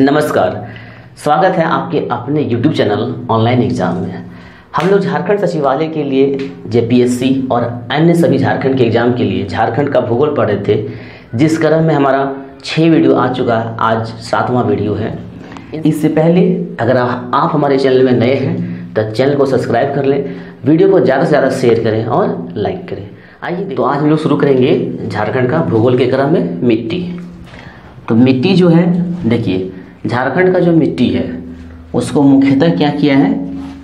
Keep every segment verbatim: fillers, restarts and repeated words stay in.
नमस्कार, स्वागत है आपके अपने YouTube चैनल ऑनलाइन एग्जाम में। हम लोग झारखंड सचिवालय के लिए जेपीएससी और अन्य सभी झारखंड के एग्जाम के लिए झारखंड का भूगोल पढ़ रहे थे, जिस क्रम में हमारा छः वीडियो आ चुका है। आज सातवां वीडियो है। इससे पहले अगर आप हमारे चैनल में नए हैं तो चैनल को सब्सक्राइब कर लें, वीडियो को ज़्यादा से ज़्यादा शेयर करें और लाइक करें। आइए, तो आज हम लोग शुरू करेंगे झारखंड का भूगोल के क्रम में मिट्टी। तो मिट्टी जो है, देखिए झारखंड का जो मिट्टी है उसको मुख्यतः क्या किया है,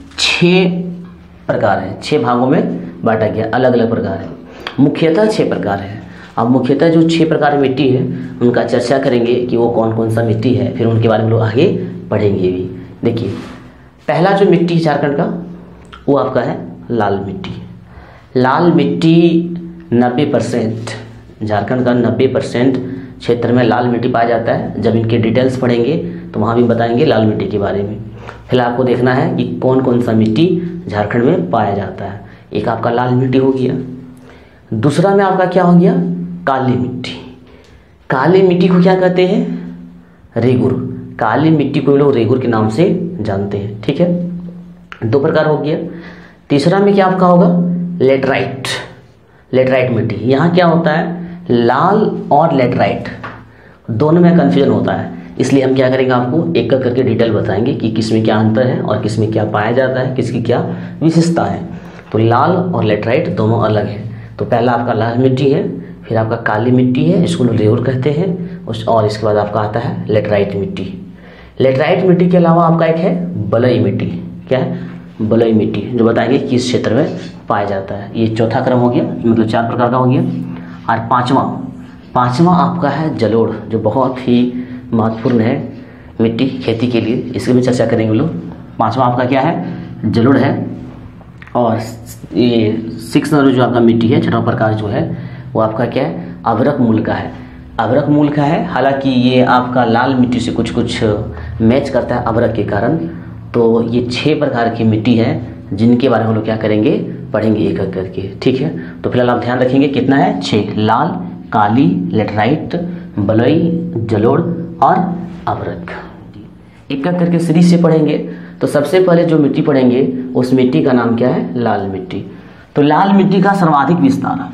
छः प्रकार है, छः भागों में बांटा गया, अलग अलग प्रकार है। मुख्यतः छः प्रकार है। अब मुख्यतः जो छः प्रकार की मिट्टी है उनका चर्चा करेंगे कि वो कौन कौन सा मिट्टी है, फिर उनके बारे में लोग आगे पढ़ेंगे भी। देखिए, पहला जो मिट्टी है झारखंड का वो आपका है लाल मिट्टी। लाल मिट्टी नब्बे परसेंट झारखंड का नब्बे परसेंट क्षेत्र में लाल मिट्टी पाया जाता है। जब इनके डिटेल्स पढ़ेंगे तो वहाँ भी बताएंगे लाल मिट्टी के बारे में। फिलहाल आपको देखना है कि कौन कौन सा मिट्टी झारखंड में पाया जाता है। एक आपका लाल मिट्टी हो गया, दूसरा में आपका क्या हो गया, काली मिट्टी। काली मिट्टी को क्या कहते हैं, रेगुर। काली मिट्टी को लोग रेगुर के नाम से जानते हैं, ठीक है। दो प्रकार हो गया। तीसरा में क्या आपका होगा, लेटराइट। लेटराइट मिट्टी, यहाँ क्या होता है, लाल और लेटराइट दोनों में कन्फ्यूजन होता है, इसलिए हम क्या करेंगे, आपको एक एक करके डिटेल बताएंगे कि किस में क्या अंतर है और किस में क्या पाया जाता है, किसकी क्या विशेषता है। तो लाल और लेटराइट दोनों अलग हैं। तो पहला आपका लाल मिट्टी है, फिर आपका काली मिट्टी है, इसको रेगुर कहते हैं, उस और इसके बाद आपका आता है लेटराइट मिट्टी। लेटराइट मिट्टी के अलावा आपका एक है बलुई मिट्टी। क्या है, बलुई मिट्टी, जो बताएंगे किस क्षेत्र में पाया जाता है। ये चौथा क्रम हो गया, मतलब चार प्रकार का हो गया। और पांचवा पांचवा आपका है जलोढ़, जो बहुत ही महत्वपूर्ण है मिट्टी खेती के लिए, इसकी भी चर्चा करेंगे लोग। पांचवा आपका क्या है, जलोढ़ है। और ये सिक्स नंबर जो आपका मिट्टी है, छठवां प्रकार जो है वो आपका क्या है, अभ्रक मूल का है। अभ्रक मूल का है, हालांकि ये आपका लाल मिट्टी से कुछ कुछ मैच करता है अभ्रक के कारण। तो ये छः प्रकार की मिट्टी है जिनके बारे में हम लोग क्या करेंगे, पढ़ेंगे एक एक करके, ठीक है। तो फिलहाल आप ध्यान रखेंगे कितना है, छः, लाल, काली, लेटराइट, बलुई, जलोढ़ और अभ्रक। एक एक करके सीरीज से पढ़ेंगे। तो सबसे पहले जो मिट्टी पढ़ेंगे उस मिट्टी का नाम क्या है, लाल मिट्टी। तो लाल मिट्टी का सर्वाधिक विस्तार,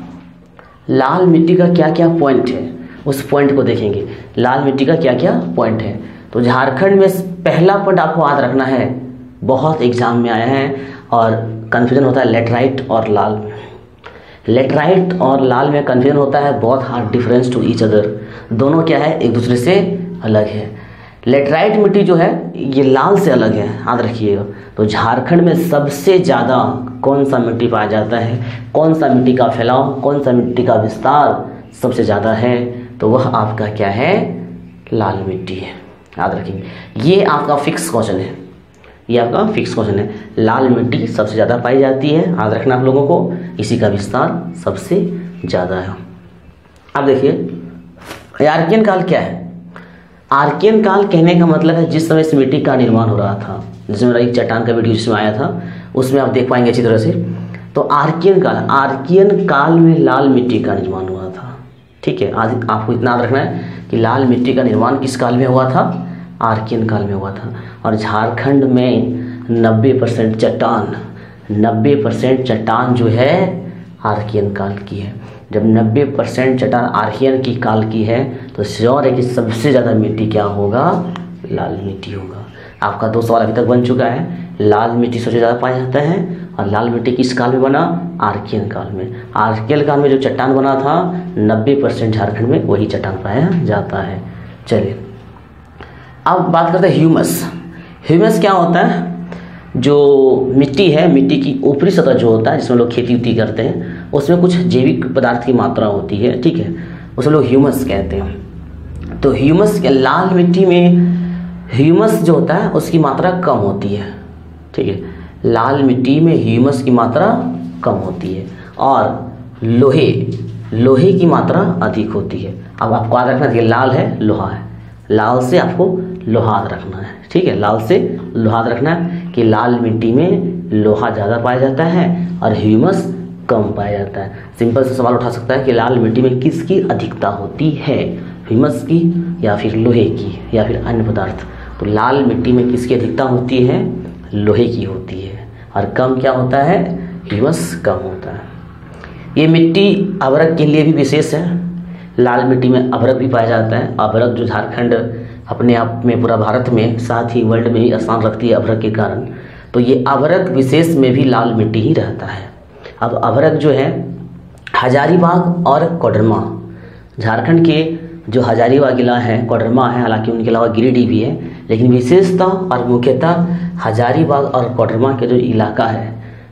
लाल मिट्टी का क्या क्या पॉइंट है उस पॉइंट को देखेंगे। लाल मिट्टी का क्या क्या पॉइंट है, तो झारखंड में पहला पॉइंट आपको याद रखना है, बहुत एग्जाम में आया है और कन्फ्यूजन होता है लेटराइट और लाल में। लेटराइट और लाल में कन्फ्यूजन होता है, बहुत hard difference to each other, दोनों क्या है, एक दूसरे से अलग है। लेटराइट मिट्टी जो है ये लाल से अलग है, याद रखिएगा। तो झारखंड में सबसे ज़्यादा कौन सा मिट्टी पाया जाता है, कौन सा मिट्टी का फैलाव, कौन सा मिट्टी का विस्तार सबसे ज़्यादा है, तो वह आपका क्या है, लाल मिट्टी है, याद रखेंगे। ये आपका फिक्स क्वेश्चन है, ये आपका फिक्स क्वेश्चन है। लाल मिट्टी सबसे ज़्यादा पाई जाती है, याद रखना आप लोगों को, इसी का विस्तार सबसे ज़्यादा है। अब देखिए आर्कियन काल क्या है। आर्कियन काल कहने का मतलब है जिस समय इस मिट्टी का निर्माण हो रहा था, जिसमें मेरा एक चट्टान का वीडियो जिसमें आया था उसमें आप देख पाएंगे अच्छी तरह से। तो आर्कियन काल, आर्कियन काल में लाल मिट्टी का निर्माण हुआ था, ठीक है। आज आपको इतना याद रखना है कि लाल मिट्टी का निर्माण किस काल में हुआ था, आर्कियन काल में हुआ था। और झारखंड में नब्बे परसेंट चट्टान नब्बे परसेंट चट्टान जो है आर्कियन काल की है। जब नब्बे परसेंट चट्टान आर्कियन की काल की है तो श्योर है कि सबसे ज़्यादा मिट्टी क्या होगा, लाल मिट्टी होगा। आपका दो सवाल अभी तक बन चुका है। लाल मिट्टी सबसे ज़्यादा पाया जाता है और लाल मिट्टी किस काल में बना, आर्कियन काल में। आर्कियन काल में जो चट्टान बना था नब्बे परसेंट झारखंड में वही चट्टान पाया जाता है। चलिए अब बात करते हैं ह्यूमस। ह्यूमस क्या होता है, जो मिट्टी है, मिट्टी की ऊपरी सतह जो होता है जिसमें लोग खेती उती करते हैं, उसमें कुछ जैविक पदार्थ की मात्रा होती है, ठीक है, उसे लोग ह्यूमस कहते हैं। तो ह्यूमस के लाल मिट्टी में ह्यूमस जो होता है उसकी मात्रा कम होती है, ठीक है। लाल मिट्टी में ह्यूमस की मात्रा कम होती है और लोहे लोहे की मात्रा अधिक होती है। अब आपको याद रखना है लाल है, लोहा है, लाल से आपको लोहा रखना है, ठीक है। लाल से लोहा रखना है कि लाल मिट्टी में लोहा ज़्यादा पाया जाता है और ह्यूमस कम पाया जाता है। सिंपल से सवाल उठा सकता है कि लाल मिट्टी में किसकी अधिकता होती है, ह्यूमस की या फिर लोहे की या फिर अन्य पदार्थ। तो लाल मिट्टी में किसकी अधिकता होती है? लोहे की होती है। और कम क्या होता है? ह्यूमस कम होता है। ये मिट्टी अभ्रक के लिए भी विशेष है। लाल मिट्टी में अभ्रक भी पाया जाता है। अभ्रक जो झारखंड अपने आप में पूरा भारत में, साथ ही वर्ल्ड में भी स्थान रखती है अभ्रक के कारण, तो ये अभ्रक विशेष में भी लाल मिट्टी ही रहता है। अब अभ्रक जो है हजारीबाग और कोडरमा, झारखंड के जो हजारीबाग इलाका है, कोडरमा है, हालांकि उनके अलावा गिरिडीह भी है, लेकिन विशेषता और मुख्यतः हजारीबाग और कोडरमा के जो इलाका है,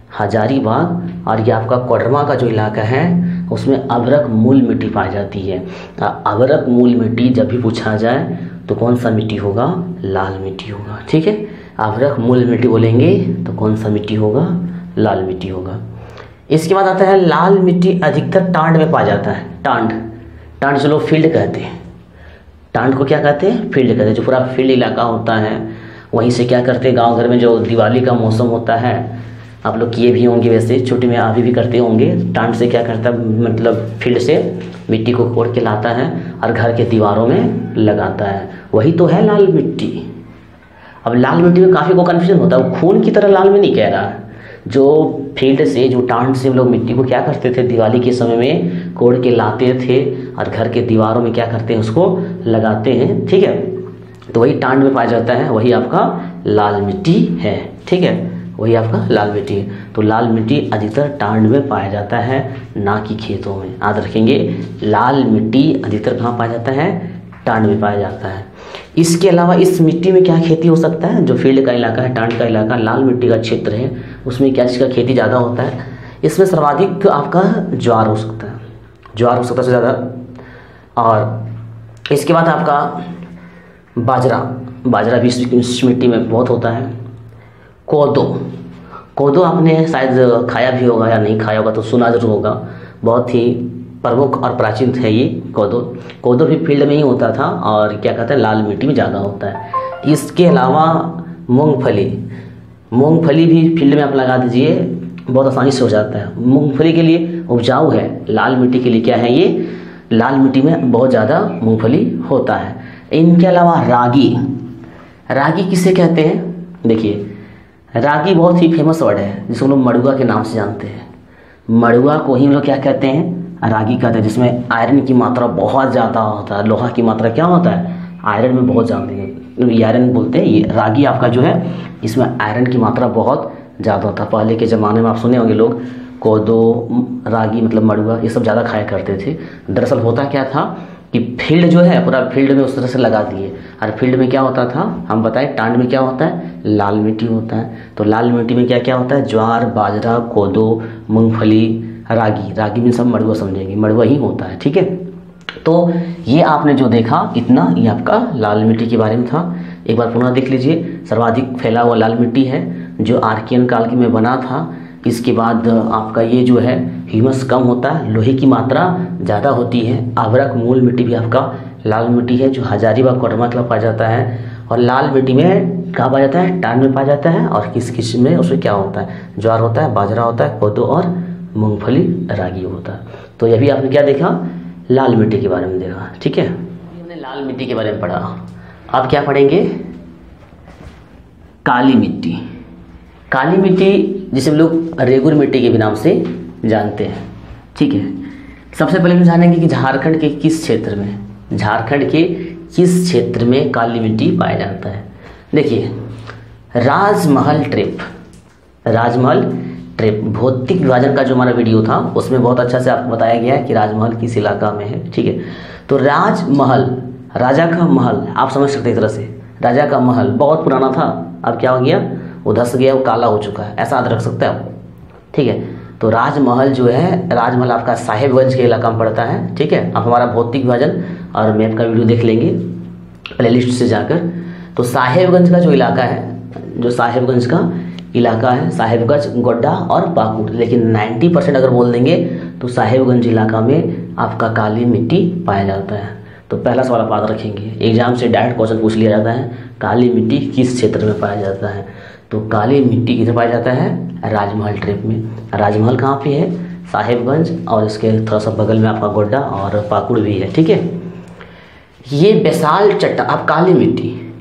हजारीबाग और ये आपका कोडरमा का जो इलाका है, उसमें अभ्रक मूल मिट्टी पाई जाती है। अभ्रक मूल मिट्टी जब भी पूछा जाए तो कौन सा मिट्टी होगा? लाल मिट्टी होगा। ठीक है, अभ्रक मूल मिट्टी बोलेंगे तो कौन सा मिट्टी होगा? लाल मिट्टी होगा। इसके बाद आता है लाल मिट्टी अधिकतर टांड में पाया जाता है। टांड टांड जो लोग फील्ड कहते हैं, टांड को क्या कहते हैं? फील्ड कहते हैं। जो पूरा फील्ड इलाका होता है, वहीं से क्या करते हैं, गांव घर में जो दिवाली का मौसम होता है, आप लोग किए भी होंगे, वैसे छुट्टी में अभी भी करते होंगे। टांड से क्या करता है, मतलब फील्ड से मिट्टी को कोड़ के लाता है और घर के दीवारों में लगाता है, वही तो है लाल मिट्टी। अब लाल मिट्टी में काफ़ी को कन्फ्यूजन होता है, वो खून की तरह लाल में नहीं कह रहा है। जो फील्ड से, जो टांड से हम लोग मिट्टी को क्या करते थे, दिवाली के समय में कोड़ के लाते थे और घर के दीवारों में क्या करते हैं, उसको लगाते हैं। ठीक है, तो वही टांड में पाया जाता है, वही आपका लाल मिट्टी है। ठीक है, वही आपका लाल मिट्टी है। तो लाल मिट्टी अधिकतर टांड में पाया जाता है, ना कि खेतों में। याद रखेंगे, लाल मिट्टी अधिकतर कहाँ पाया जाता है? टांड में पाया जाता है। इसके अलावा इस मिट्टी में क्या खेती हो सकता है? जो फील्ड का इलाका है, टांड का इलाका, लाल मिट्टी का क्षेत्र है, उसमें क्या चीज़ का खेती ज़्यादा होता है? इसमें सर्वाधिक आपका ज्वार हो सकता है, ज्वार हो सकता है ज़्यादा। और इसके बाद आपका बाजरा, बाजरा भी इस मिट्टी में बहुत होता है। कोदो, कोदो आपने शायद खाया भी होगा या नहीं खाया होगा तो सुना जरूर होगा, बहुत ही प्रमुख और प्राचीन है ये कोदो। कोदो भी फील्ड में ही होता था और क्या कहते हैं, लाल मिट्टी में ज़्यादा होता है। इसके अलावा मूंगफली, मूंगफली भी फील्ड में आप लगा दीजिए, बहुत आसानी से हो जाता है। मूंगफली के लिए उपजाऊ है, लाल मिट्टी के लिए क्या है, ये लाल मिट्टी में बहुत ज़्यादा मूंगफली होता है। इनके अलावा रागी, रागी किसे कहते हैं? देखिए, रागी बहुत ही फेमस वर्ड है, जिसको लोग मड़ुआ के नाम से जानते हैं। मड़ुआ को ही हम लोग क्या कहते हैं? रागी कहते हैं, जिसमें आयरन की मात्रा बहुत ज़्यादा होता है। लोहा की मात्रा क्या होता है? आयरन में बहुत ज़्यादा है, ये आयरन बोलते हैं। ये रागी आपका जो है, इसमें आयरन की मात्रा बहुत ज़्यादा होता है। पहले के ज़माने में आप सुने होंगे, लोग कोदो, रागी मतलब मड़ुआ, ये सब ज़्यादा खाया करते थे। दरअसल होता क्या था कि फील्ड जो है, पूरा फील्ड में उस तरह से लगा दिए, और फील्ड में क्या होता था, हम बताएं, टांड में क्या होता है? लाल मिट्टी होता है। तो लाल मिट्टी में क्या क्या होता है? ज्वार, बाजरा, कोदो, मूंगफली, रागी, रागी में सब मड़ुआ समझेंगे, मड़ुआ ही होता है। ठीक है, तो ये आपने जो देखा इतना, ये आपका लाल मिट्टी के बारे में था। एक बार पुनः देख लीजिए, सर्वाधिक फैला हुआ लाल मिट्टी है जो आर्कियन काल के में बना था। इसके बाद आपका ये जो है ह्यूमस कम होता है, लोहे की मात्रा ज़्यादा होती है। अभ्रक मूल मिट्टी भी आपका लाल मिट्टी है, जो हजारीबाग कोडरमा के पाया जाता है। और लाल मिट्टी में कहाँ पाया जाता है? टांड में पाया जाता है। और किस किस में उसमें क्या होता है? ज्वार होता है, बाजरा होता है, कोदो और मूंगफली, रागी होता है। तो यह भी आपने क्या देखा? लाल मिट्टी के बारे में देखा। ठीक है, हमने लाल मिट्टी के बारे में पढ़ा। अब क्या पढ़ेंगे? काली मिट्टी। काली मिट्टी जिसे हम लोग रेगुर मिट्टी के भी नाम से जानते हैं। ठीक है, सबसे पहले हम जानेंगे कि झारखंड के किस क्षेत्र में, झारखंड के किस क्षेत्र में काली मिट्टी पाया जाता है। देखिए, राजमहल ट्रिप, राजमहल ट्रिप भौतिक विभाजन का जो हमारा वीडियो था, उसमें बहुत अच्छा से आपको बताया गया है कि राजमहल किस इलाका में है। ठीक है, तो राजमहल, राजा का महल, आप समझ सकते हैं एक तरह से, राजा का महल बहुत पुराना था, अब क्या हो गया, वो धस गया, वो काला हो चुका है, ऐसा याद रख सकते हैं आप। ठीक है, तो राजमहल जो है, राजमहल आपका साहेबगंज के इलाका में पड़ता है। ठीक है, आप हमारा भौतिक विभाजन और मैप का वीडियो देख लेंगे प्लेलिस्ट से जाकर। तो साहेबगंज का जो इलाका है, जो साहेबगंज का इलाका है, साहेबगंज, गोड्डा और पाकुड़, लेकिन नब्बे परसेंट अगर बोल देंगे तो साहेबगंज इलाका में आपका काली मिट्टी पाया जाता है। तो पहला सवाल आप याद रखेंगे, एग्जाम से डायरेक्ट क्वेश्चन पूछ लिया जाता है, काली मिट्टी किस क्षेत्र में पाया जाता है। तो काली मिट्टी किधर पाया जाता है? राजमहल ट्रिप में। राजमहल कहाँ पे है? साहेबगंज, और इसके थोड़ा सा बगल में आपका गोड्डा और पाकुड़ भी है। ठीक है, ये बेसाल्ट चट्टान, आप काली मिट्टी,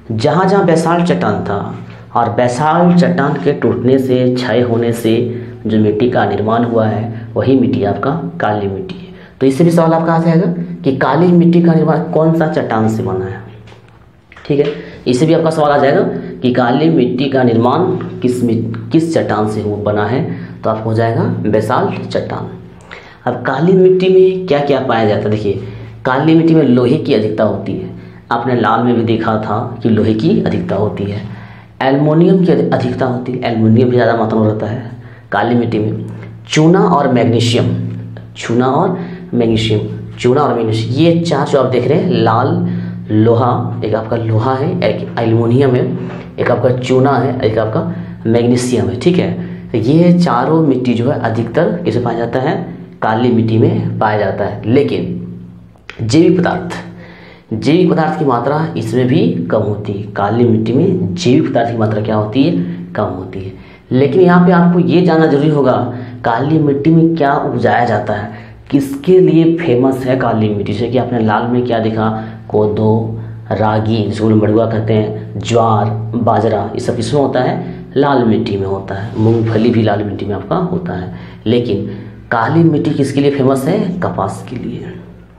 जहाँ जहाँ बेसाल्ट चट्टान था और बेसाल्ट चट्टान के टूटने से, क्षय होने से जो मिट्टी का निर्माण हुआ है वही मिट्टी आपका काली मिट्टी है। तो इससे भी सवाल आपका आ जाएगा कि काली मिट्टी का निर्माण कौन सा चट्टान से बना है। ठीक है, इससे भी आपका सवाल आ जाएगा कि काली मिट्टी का निर्माण किस किस चट्टान से हो बना है, तो आपको हो जाएगा बेसाल्ट चट्टान। अब काली मिट्टी में क्या क्या पाया जाता है, देखिए काली मिट्टी में लोहे की अधिकता होती है। आपने लाल में भी देखा था कि लोहे की अधिकता होती है। एल्युमिनियम की अधिकता होती है, एल्युमिनियम भी ज़्यादा मात्रा में रहता है काली मिट्टी में। चूना और मैग्नीशियम, चूना और मैग्नीशियम, चूना और मैग्नीशियम, ये चार जो आप देख रहे हैं, लाल लोहा, एक आपका लोहा है, एक एल्युमिनियम है, एक आपका चूना है, एक आपका मैग्नीशियम है। ठीक है, तो ये चारों मिट्टी जो है अधिकतर किसे पाया जाता है, काली मिट्टी में पाया जाता है। लेकिन जैविक पदार्थ, जैविक पदार्थ की मात्रा इसमें भी कम होती है। काली मिट्टी में जैविक पदार्थ की मात्रा क्या होती है, कम होती है। लेकिन यहाँ पे आपको ये जानना जरूरी होगा काली मिट्टी में क्या उगाया जाता है, किसके लिए फेमस है काली मिट्टी। जैसे कि आपने लाल में क्या देखा, कोदो, रागी जिसको मड़ुआ कहते हैं, ज्वार, बाजरा, ये सब किसमें होता है, लाल मिट्टी में होता है। मूंगफली भी लाल मिट्टी में आपका होता है। लेकिन काली मिट्टी किसके लिए फेमस है, कपास के लिए।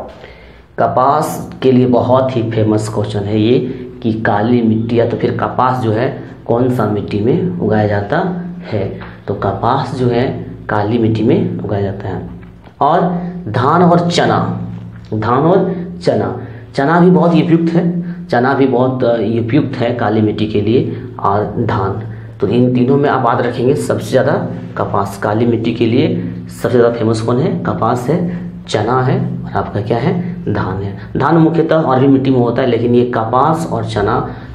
कपास के लिए बहुत ही फेमस क्वेश्चन है ये कि काली मिट्टी या तो फिर कपास जो है कौन सा मिट्टी में उगाया जाता है, तो कपास जो है काली मिट्टी में उगाया जाता है। और धान और चना, धान और चना, चना भी बहुत उपयुक्त है, चना भी बहुत उपयुक्त है काली मिट्टी के लिए, और धान। तो इन तीनों में आप याद रखेंगे सबसे ज़्यादा कपास काली मिट्टी के लिए सबसे ज़्यादा फेमस कौन है, कपास है, चना है और आपका क्या है, धान है। धान मुख्यतः और भी मिट्टी में होता है, लेकिन ये कपास और चना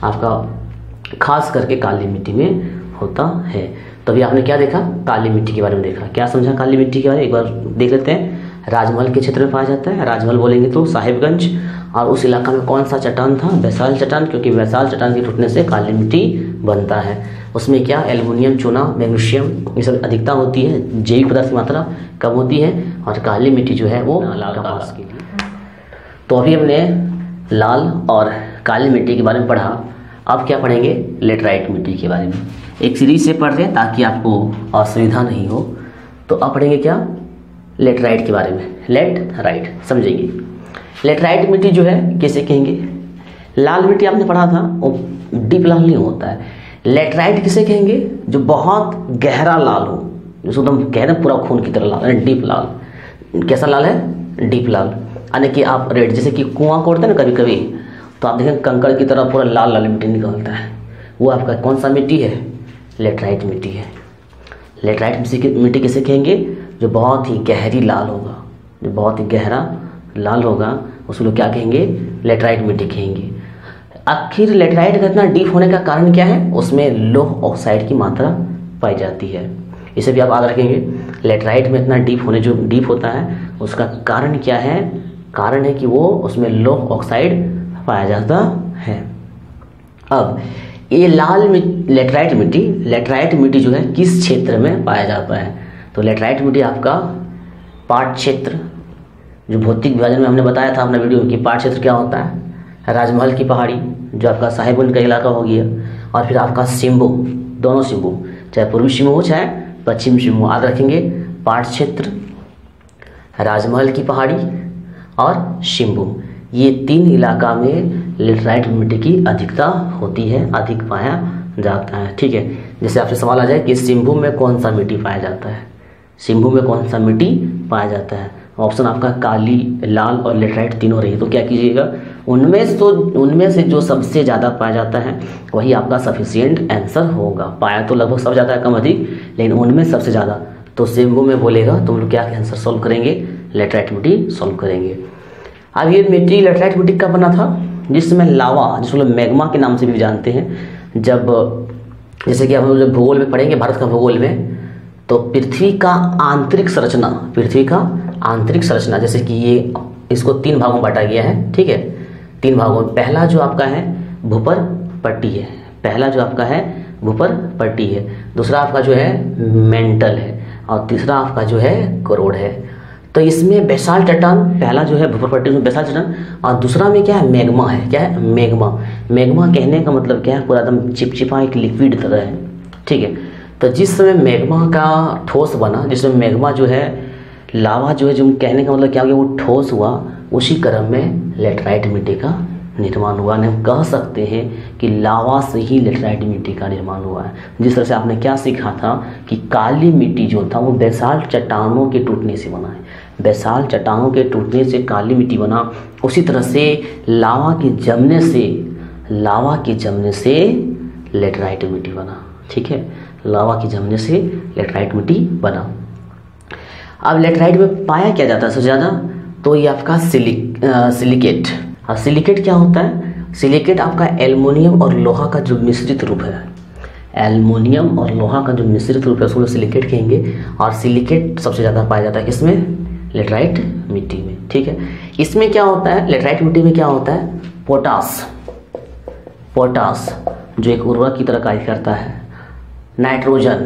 आपका खास करके काली मिट्टी में होता है। तो अभी आपने क्या देखा, काली मिट्टी के बारे में देखा, क्या समझा काली मिट्टी के बारे में, एक बार देख लेते हैं। राजमहल के क्षेत्र में पाया जाता है, राजमहल बोलेंगे तो साहिबगंज, और उस इलाका में कौन सा चट्टान था, बेसाल्ट चट्टान, क्योंकि बेसाल्ट चट्टान के टूटने से काली मिट्टी बनता है। उसमें क्या, एल्युमिनियम, चूना, मैग्नीशियम, ये सब अधिकता होती है, जैविक पदार्थ की मात्रा कम होती है, और काली मिट्टी जो है वो कपास की। तो अभी हमने लाल और काली मिट्टी के बारे में पढ़ा, अब क्या पढ़ेंगे, लेटराइट मिट्टी के बारे में। एक सीरीज से पढ़ रहे हैं ताकि आपको असुविधा नहीं हो। तो अब पढ़ेंगे क्या, लेटराइट के बारे में। लेट राइट समझेंगे। लेटराइट मिट्टी जो है कैसे कहेंगे, लाल मिट्टी आपने पढ़ा था वो डीप लाल नहीं होता है। लेटराइट किसे कहेंगे, जो बहुत गहरा लाल हो, जो एकदम गहरा पूरा खून की तरह लाल है, डीप लाल। कैसा लाल है, डीप लाल, यानी कि आप रेड, जैसे कि कुआं कोड़ते हैं ना कभी कभी, तो आप देखें कंकड़ की तरह पूरा लाल लाल मिट्टी निकलता है, वो आपका कौन सा मिट्टी है, लेटराइट मिट्टी है। लेटराइट मिट्टी किसे कहेंगे, जो बहुत ही गहरी लाल होगा, जो बहुत ही गहरा लाल होगा उसको लोग क्या कहेंगे, लेटराइट मिट्टी कहेंगे। आखिर लेटराइट का इतना डीप होने का कारण क्या है, उसमें लौह ऑक्साइड की मात्रा पाई जाती है। इसे भी आप याद रखेंगे, लेटराइट में इतना डीप होने जो डीप होता है उसका कारण क्या है, कारण है कि वो उसमें लौह ऑक्साइड पाया जाता है। अब ये लाल लेटराइट मिट्टी, लेटराइट मिट्टी जो है किस क्षेत्र में पाया जाता है, तो लेटराइट मिट्टी आपका पाट क्षेत्र, जो भौतिक विभाजन में हमने बताया था अपना वीडियो में कि पाट क्षेत्र क्या होता है, राजमहल की पहाड़ी जो आपका साहिबगंज का इलाका हो गया, और फिर आपका सिम्बू, दोनों सिम्बू, चाहे पूर्वी सिम्बू हो चाहे पश्चिम सिम्बू, याद रखेंगे पाट क्षेत्र, राजमहल की पहाड़ी और सिम्बू, ये तीन इलाका में लेटराइट मिट्टी की अधिकता होती है, अधिक पाया जाता है। ठीक है, जैसे आपसे सवाल आ जाए कि सिम्बू में कौन सा मिट्टी पाया जाता है, सिम्बू में कौन सा मिट्टी पाया जाता है, ऑप्शन आपका काली, लाल और लेटराइट तीनों रही, तो क्या कीजिएगा, उनमें से तो उनमें से जो सबसे ज़्यादा पाया जाता है वही आपका सफिशिएंट आंसर होगा। पाया तो लगभग सब जाता है कम अधिक, लेकिन उनमें सबसे ज़्यादा, तो सिम्बू में बोलेगा तो हम लोग क्या आंसर सॉल्व करेंगे, लेटराइट मिट्टी सॉल्व करेंगे। अब ये मिट्टी लेटराइट मिट्टी कब बना था, जिसमें लावा, जिसको लोग मैग्मा के नाम से भी जानते हैं, जब जैसे कि हम लोग जब भूगोल में पढ़ेंगे, भारत का भूगोल में, तो पृथ्वी का आंतरिक संरचना, पृथ्वी का आंतरिक संरचना, जैसे कि ये इसको तीन भागों में बांटा गया है। ठीक है, तीन भागों में, पहला जो आपका है भूपर पट्टी है, पहला जो आपका है भूपर पट्टी है, दूसरा आपका जो है मेंटल है, और तीसरा आपका जो है करोड़ है। तो इसमें बेसाल्ट चट्टान, पहला जो है भूपर पट्टी में बेसाल्ट चट्टान, और दूसरा में क्या है, मैग्मा है। क्या है, मैग्मा। मैग्मा कहने का मतलब क्या है, पूरा एकदम चिपचिपा एक लिक्विड तरह है, ठीक है। तो जिस समय मैग्मा का ठोस बना, जिसमें मैग्मा जो है लावा जो है, जो कहने का मतलब क्या हो गया, वो ठोस हुआ, उसी क्रम में लेटराइट मिट्टी का निर्माण हुआ। हम कह सकते हैं कि लावा से ही लेटराइट मिट्टी का निर्माण हुआ है। जिस तरह से आपने क्या सीखा था कि काली मिट्टी जो था वो बेसाल्ट चट्टानों के टूटने से बना है, बेसाल्ट चट्टानों के टूटने से काली मिट्टी बना, उसी तरह से लावा के जमने से लावा के जमने से लेटराइट मिट्टी बना, ठीक है। लावा के जमने से लेटराइट मिट्टी बना। अब लेटराइट में पाया क्या जाता है सबसे ज़्यादा, तो ये आपका सिलिक आ, सिलिकेट। अब सिलिकेट क्या होता है, सिलिकेट आपका एल्युमिनियम और लोहा का जो मिश्रित रूप है, एल्युमिनियम और लोहा का जो मिश्रित रूप है उसको सिलिकेट कहेंगे। और सिलिकेट सबसे ज़्यादा पाया जाता है किसमें, लेटराइट मिट्टी में, ठीक है। इसमें क्या होता है, लेटराइट मिट्टी में क्या होता है, पोटास, पोटास जो एक उर्वरक की तरह कार्य करता है, नाइट्रोजन,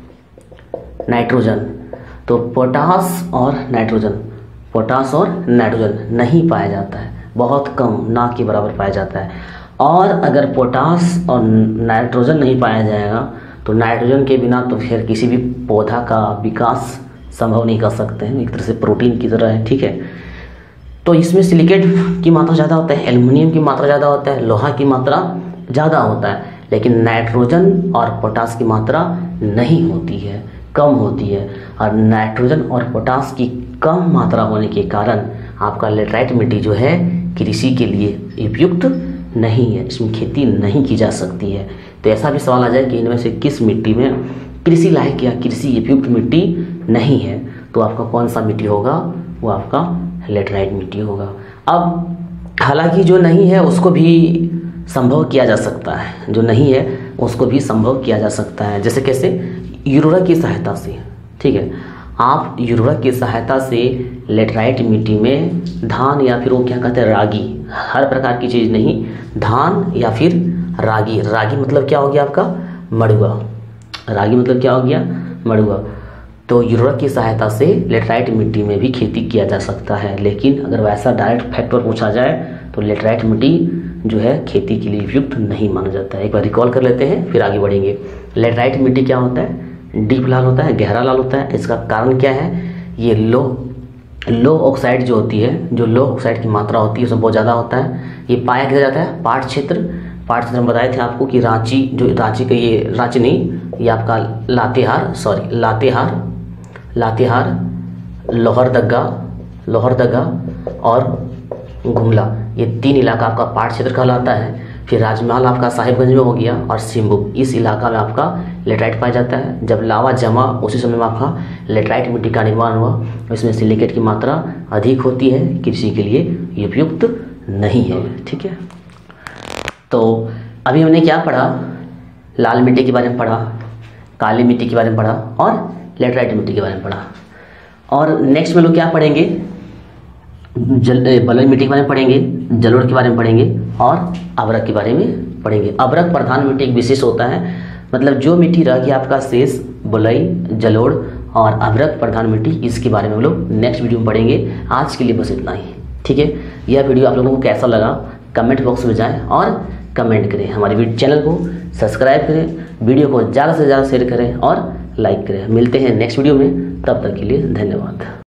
नाइट्रोजन तो पोटास और नाइट्रोजन, पोटास और नाइट्रोजन नहीं पाया जाता है, बहुत कम, ना के बराबर पाया जाता है। और अगर पोटास और नाइट्रोजन नहीं पाया जाएगा तो नाइट्रोजन के बिना तो फिर किसी भी पौधा का विकास संभव नहीं कर सकते हैं, एक तरह से प्रोटीन की तरह है, ठीक है। तो इसमें सिलिकेट की मात्रा ज़्यादा होता है, एल्युमिनियम की मात्रा ज़्यादा होता है, लोहा की मात्रा ज़्यादा होता है, लेकिन नाइट्रोजन और पोटास की मात्रा नहीं होती है, कम होती है। और नाइट्रोजन और पोटास की कम मात्रा होने के कारण आपका लेटराइट मिट्टी जो है कृषि के लिए उपयुक्त नहीं है, इसमें खेती नहीं की जा सकती है। तो ऐसा भी सवाल आ जाए कि इनमें से किस मिट्टी में कृषि लायक या कृषि उपयुक्त मिट्टी नहीं है, तो आपका कौन सा मिट्टी होगा, वो आपका लेटराइट मिट्टी होगा। अब हालांकि जो नहीं है उसको भी संभव किया जा सकता है, जो नहीं है उसको भी संभव किया जा सकता है। जैसे कैसे, यूरोरा की सहायता से, ठीक है। आप यूरोरा की सहायता से लेटराइट मिट्टी में धान या फिर वो क्या कहते हैं, रागी, हर प्रकार की चीज़ नहीं, धान या फिर रागी, रागी मतलब क्या हो गया आपका, मड़ुआ, रागी मतलब क्या हो गया, मड़ुआ। तो यूरोरा की सहायता से लेटराइट मिट्टी में भी खेती किया जा सकता है। लेकिन अगर वैसा डायरेक्ट फैक्टर पूछा जाए तो लेटराइट मिट्टी जो है खेती के लिए उपयुक्त नहीं माना जाता है। एक बार रिकॉल कर लेते हैं फिर आगे बढ़ेंगे। लेटराइट मिट्टी क्या होता है, डीप लाल होता है, गहरा लाल होता है। इसका कारण क्या है, ये लो लो ऑक्साइड जो होती है, जो लो ऑक्साइड की मात्रा होती है उसमें बहुत ज़्यादा होता है। ये पाया किया जाता है पाट क्षेत्र, पाट क्षेत्र में बताए थे आपको कि रांची, जो रांची का ये रांची नहीं, ये आपका लातेहार, सॉरी लातेहार, लातेहार, लोहरदगा, लोहरदगा और गुमला, ये तीन इलाका आपका पाट क्षेत्र कहलाता है। फिर राजमहल आपका साहिबगंज में हो गया और सिम्बू, इस इलाका में आपका लेटराइट पाया जाता है। जब लावा जमा उसी समय में आपका लेटराइट मिट्टी का निर्माण हुआ, इसमें सिलिकेट की मात्रा अधिक होती है, कृषि के लिए उपयुक्त नहीं है, ठीक है। तो अभी हमने क्या पढ़ा, लाल मिट्टी के बारे में पढ़ा, काली मिट्टी के बारे में पढ़ा और लेटराइट मिट्टी के बारे में पढ़ा। और नेक्स्ट में लोग क्या पढ़ेंगे, जल बलुई मिट्टी के बारे में पढ़ेंगे, जलोढ़ के बारे में पढ़ेंगे और अभ्रक के बारे में पढ़ेंगे। अभ्रक प्रधान मिट्टी एक विशेष होता है, मतलब जो मिट्टी रह गया आपका शेष, बलुई, जलोढ़ और अभ्रक प्रधान मिट्टी, इसके बारे में हम लोग नेक्स्ट वीडियो में पढ़ेंगे। आज के लिए बस इतना ही, ठीक है। यह वीडियो आप लोगों को कैसा लगा कमेंट बॉक्स में जाएँ और कमेंट करें, हमारे चैनल को सब्सक्राइब करें, वीडियो को ज़्यादा से ज़्यादा शेयर करें और लाइक करें। मिलते हैं नेक्स्ट वीडियो में, तब तक के लिए धन्यवाद।